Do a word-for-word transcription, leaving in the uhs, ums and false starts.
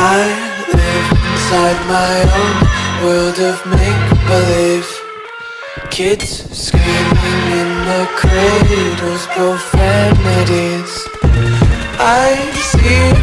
I live inside my own world of make-believe. Kids screaming in the cradles, profanities. I see